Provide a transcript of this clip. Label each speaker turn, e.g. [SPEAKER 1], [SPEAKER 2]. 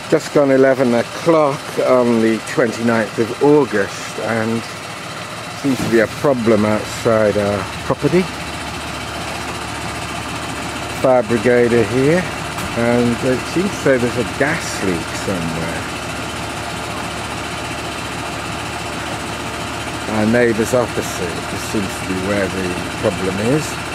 [SPEAKER 1] Just gone 11 o'clock on the 29th of August, and seems to be a problem outside our property. Fire brigade are here, and it seems to say there's a gas leak somewhere. Our neighbours opposite, this seems to be where the problem is.